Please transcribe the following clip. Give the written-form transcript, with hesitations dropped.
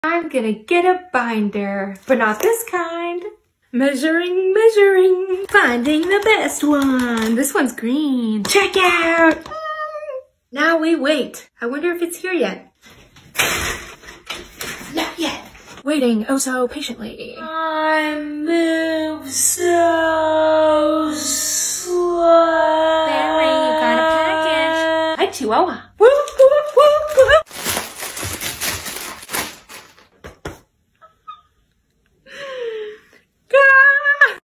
I'm gonna get a binder, but not this kind. Measuring, measuring, finding the best one. This one's green. Check out. Now we wait. I wonder if it's here yet. Not yet. Waiting oh so patiently. I move so slow. Barrie, you got a package. Hi, Chihuahua.